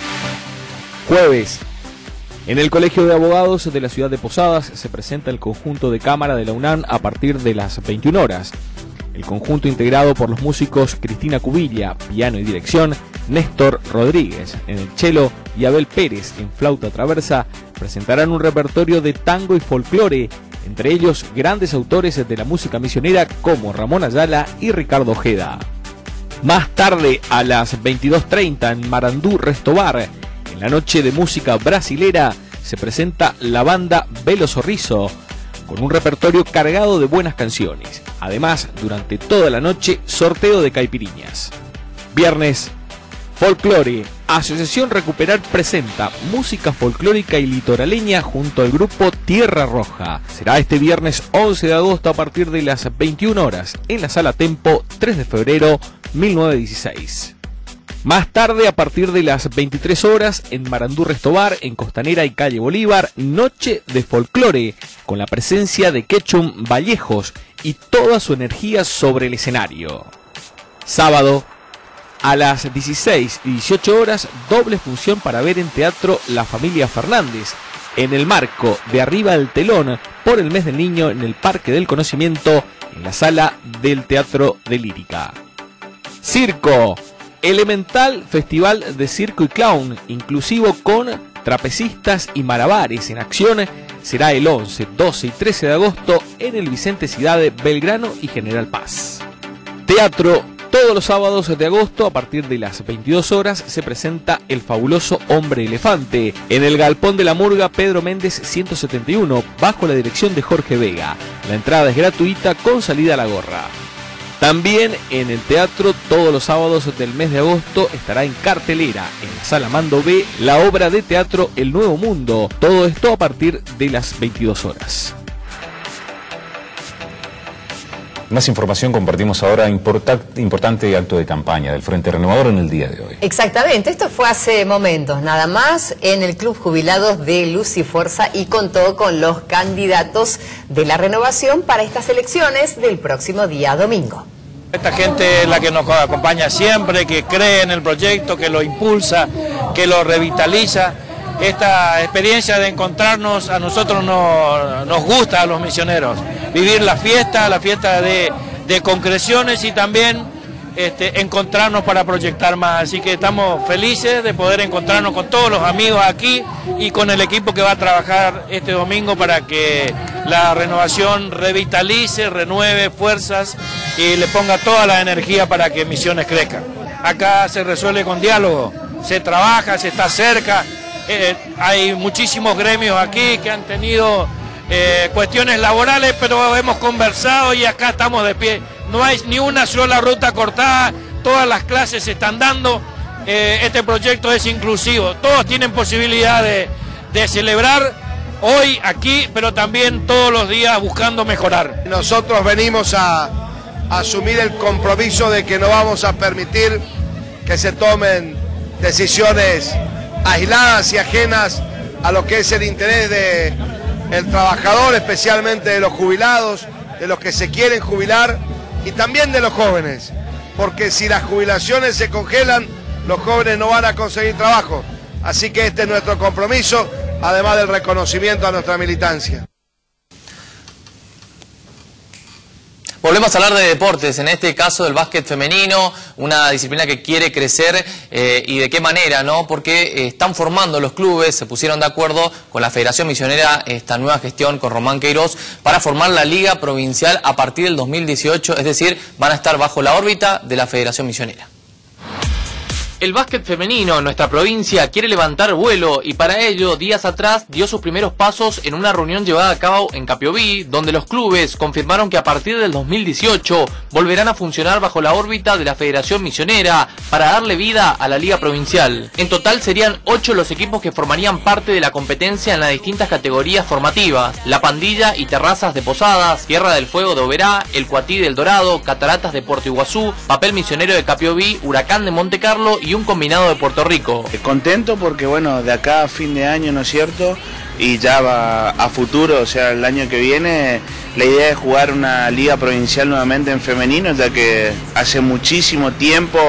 Jueves. En el Colegio de Abogados de la ciudad de Posadas se presenta el conjunto de cámara de la UNAM a partir de las veintiuna horas. El conjunto, integrado por los músicos Cristina Cubilla, piano y dirección, Néstor Rodríguez en el cello y Abel Pérez en flauta traversa, presentarán un repertorio de tango y folclore, entre ellos grandes autores de la música misionera como Ramón Ayala y Ricardo Ojeda. Más tarde, a las veintidós treinta, en Marandú Restobar, en la noche de música brasilera, se presenta la banda Belo Sorriso, con un repertorio cargado de buenas canciones. Además, durante toda la noche, sorteo de caipiriñas. Viernes, folclore. Asociación Recuperar presenta música folclórica y litoraleña junto al grupo Tierra Roja. Será este viernes once de agosto a partir de las veintiuna horas en la Sala Tempo, tres de febrero mil novecientos dieciséis. Más tarde, a partir de las veintitrés horas, en Marandú Restobar, en Costanera y Calle Bolívar, noche de folclore, con la presencia de Quechum Vallejos y toda su energía sobre el escenario. Sábado, a las dieciséis y dieciocho horas, doble función para ver en teatro La Familia Fernández, en el marco de Arriba del Telón, por el mes del niño en el Parque del Conocimiento, en la sala del Teatro de Lírica. Circo. Elemental Festival de Circo y Clown, inclusivo con trapecistas y malabares en acción, será el once, doce y trece de agosto en el Vicente Cidade, Belgrano y General Paz. Teatro. Todos los sábados de agosto, a partir de las veintidós horas, se presenta El Fabuloso Hombre Elefante en el Galpón de la Murga Pedro Méndez ciento setenta y uno, bajo la dirección de Jorge Vega. La entrada es gratuita con salida a la gorra. También en el teatro, todos los sábados del mes de agosto, estará en cartelera, en la Sala Mando B, la obra de teatro El Nuevo Mundo. Todo esto a partir de las veintidós horas. Más información compartimos ahora, importante, importante acto de campaña del Frente Renovador en el día de hoy. Exactamente, esto fue hace momentos, nada más, en el Club Jubilados de Luz y Fuerza, y contó con los candidatos de la renovación para estas elecciones del próximo día domingo. Esta gente es la que nos acompaña siempre, que cree en el proyecto, que lo impulsa, que lo revitaliza, esta experiencia de encontrarnos, a nosotros no, nos gusta a los misioneros, vivir la fiesta, la fiesta de, de concreciones y también Este, encontrarnos para proyectar más, así que estamos felices de poder encontrarnos con todos los amigos aquí y con el equipo que va a trabajar este domingo para que la renovación revitalice, renueve fuerzas y le ponga toda la energía para que Misiones crezca. Acá se resuelve con diálogo, se trabaja, se está cerca, eh, hay muchísimos gremios aquí que han tenido eh, cuestiones laborales, pero hemos conversado y acá estamos de pie. No hay ni una sola ruta cortada, todas las clases se están dando, eh, este proyecto es inclusivo, todos tienen posibilidad de, de celebrar hoy aquí, pero también todos los días buscando mejorar. Nosotros venimos a, a asumir el compromiso de que no vamos a permitir que se tomen decisiones aisladas y ajenas a lo que es el interés del trabajador, especialmente de los jubilados, de los que se quieren jubilar, y también de los jóvenes, porque si las jubilaciones se congelan, los jóvenes no van a conseguir trabajo. Así que este es nuestro compromiso, además del reconocimiento a nuestra militancia. Volvemos a hablar de deportes, en este caso del básquet femenino, una disciplina que quiere crecer eh, y de qué manera, ¿no? Porque eh, están formando los clubes, se pusieron de acuerdo con la Federación Misionera, esta nueva gestión con Román Queiroz, para formar la Liga Provincial a partir del dos mil dieciocho, es decir, van a estar bajo la órbita de la Federación Misionera. El básquet femenino en nuestra provincia quiere levantar vuelo y para ello días atrás dio sus primeros pasos en una reunión llevada a cabo en Capiobí, donde los clubes confirmaron que a partir del dos mil dieciocho volverán a funcionar bajo la órbita de la Federación Misionera para darle vida a la Liga Provincial. En total serían ocho los equipos que formarían parte de la competencia en las distintas categorías formativas: La Pandilla y Terrazas de Posadas, Tierra del Fuego de Oberá, El Cuatí del Dorado, Cataratas de Puerto Iguazú, Papel Misionero de Capiobí, Huracán de Monte Carlo y un combinado de Puerto Rico. Contento porque bueno, de acá a fin de año, ¿no es cierto? Y ya va a futuro, o sea, el año que viene, la idea es jugar una liga provincial nuevamente en femenino, ya que hace muchísimo tiempo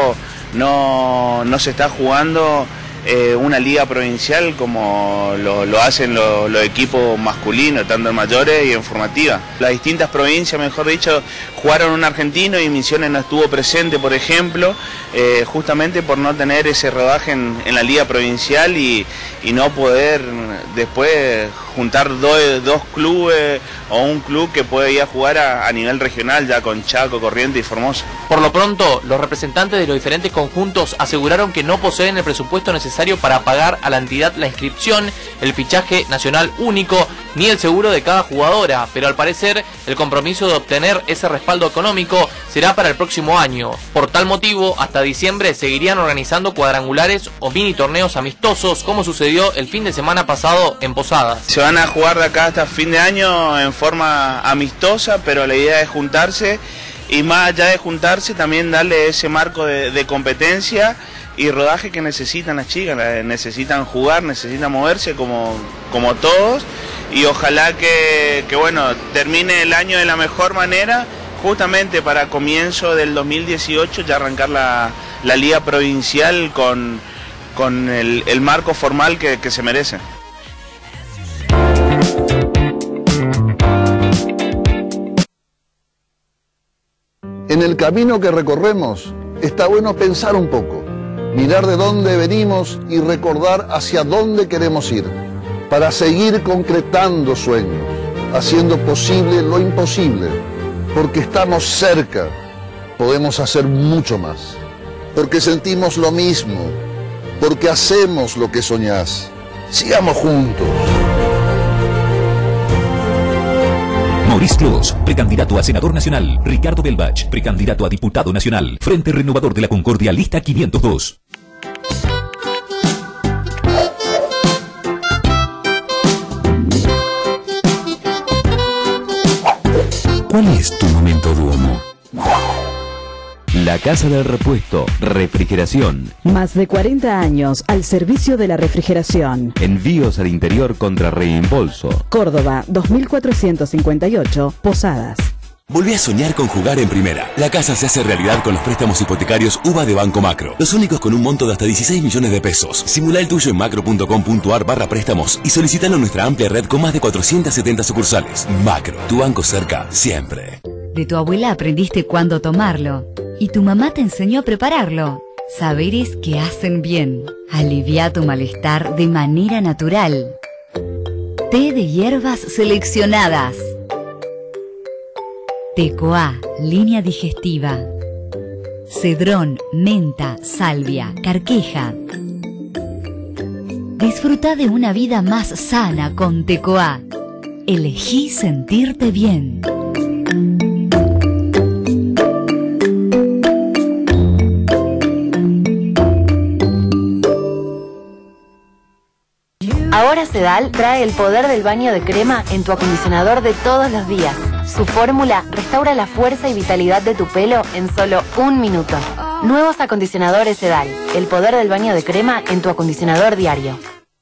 no, no se está jugando eh, una liga provincial como lo, lo hacen los, los equipos masculinos, tanto en mayores y en formativa. Las distintas provincias, mejor dicho, jugaron un argentino y Misiones no estuvo presente, por ejemplo, eh, justamente por no tener ese rodaje en, en la liga provincial y, y no poder después juntar do, dos clubes o un club que puede ir a jugar a, a nivel regional, ya con Chaco, Corrientes y Formosa. Por lo pronto, los representantes de los diferentes conjuntos aseguraron que no poseen el presupuesto necesario para pagar a la entidad la inscripción, el fichaje nacional único, ni el seguro de cada jugadora, pero al parecer el compromiso de obtener ese respaldo económico será para el próximo año. Por tal motivo, hasta diciembre seguirían organizando cuadrangulares o mini torneos amistosos, como sucedió el fin de semana pasado en Posadas. Se van a jugar de acá hasta fin de año en forma amistosa, pero la idea es juntarse y más allá de juntarse también darle ese marco de, de competencia y rodaje que necesitan las chicas, necesitan jugar, necesitan moverse como, como todos, y ojalá que, que bueno, termine el año de la mejor manera, justamente para comienzo del dos mil dieciocho ya arrancar la, la liga provincial con, con el, el marco formal que, que se merece. En el camino que recorremos está bueno pensar un poco, mirar de dónde venimos y recordar hacia dónde queremos ir, para seguir concretando sueños, haciendo posible lo imposible, porque estamos cerca, podemos hacer mucho más, porque sentimos lo mismo, porque hacemos lo que soñás. Sigamos juntos. Maurice Clos, precandidato a senador nacional. Ricardo Belbach, precandidato a diputado nacional. Frente Renovador de la Concordia, lista quinientos dos. ¿Cuál es tu momento Duomo? La Casa del Repuesto, refrigeración. Más de cuarenta años al servicio de la refrigeración. Envíos al interior contra reembolso. Córdoba, dos mil cuatrocientos cincuenta y ocho, Posadas. Volví a soñar con jugar en primera. La casa se hace realidad con los préstamos hipotecarios U V A de Banco Macro. Los únicos con un monto de hasta dieciséis millones de pesos. Simula el tuyo en macro.com.ar barra préstamos y solicítalo en nuestra amplia red con más de cuatrocientas setenta sucursales. Macro, tu banco cerca, siempre. De tu abuela aprendiste cuándo tomarlo y tu mamá te enseñó a prepararlo. Saberes que hacen bien. Alivia tu malestar de manera natural. Té de hierbas seleccionadas. Tecoa, línea digestiva. Cedrón, menta, salvia, carqueja. Disfruta de una vida más sana con Tecoa. Elegí sentirte bien. Ahora Sedal trae el poder del baño de crema en tu acondicionador de todos los días. Su fórmula restaura la fuerza y vitalidad de tu pelo en solo un minuto. Nuevos acondicionadores Sedal. El poder del baño de crema en tu acondicionador diario.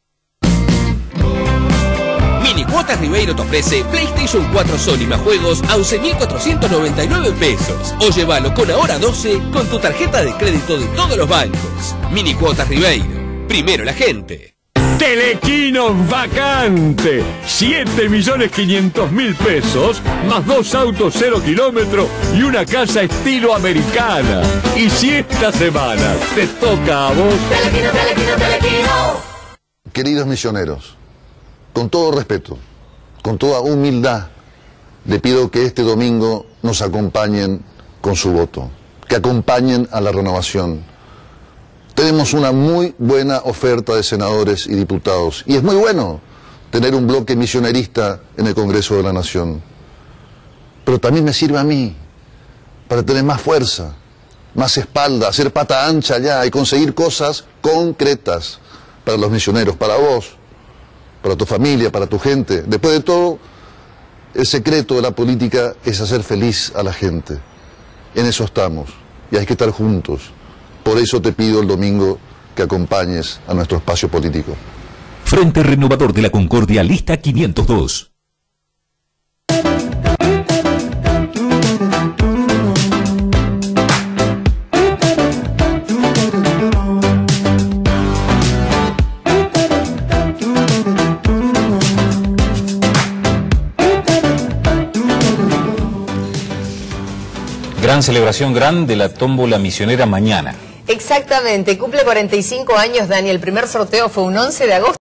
Minicuotas Ribeiro te ofrece PlayStation cuatro Sony más juegos a once mil cuatrocientos noventa y nueve pesos. O llévalo con ahora doce con tu tarjeta de crédito de todos los bancos. Minicuotas Ribeiro. Primero la gente. Telequinos vacante, siete millones quinientos mil pesos, más dos autos cero kilómetros y una casa estilo americana. Y si esta semana te toca a vos... Telequino, telequino, telequino. Queridos misioneros, con todo respeto, con toda humildad, le pido que este domingo nos acompañen con su voto, que acompañen a la renovación. Tenemos una muy buena oferta de senadores y diputados, y es muy bueno tener un bloque misionerista en el Congreso de la Nación. Pero también me sirve a mí, para tener más fuerza, más espalda, hacer pata ancha allá y conseguir cosas concretas para los misioneros, para vos, para tu familia, para tu gente. Después de todo, el secreto de la política es hacer feliz a la gente. En eso estamos, y hay que estar juntos. Por eso te pido el domingo que acompañes a nuestro espacio político. Frente Renovador de la Concordia, lista quinientos dos. Gran celebración, gran de la tómbola misionera mañana. Exactamente, cumple cuarenta y cinco años Dani, el primer sorteo fue un once de agosto.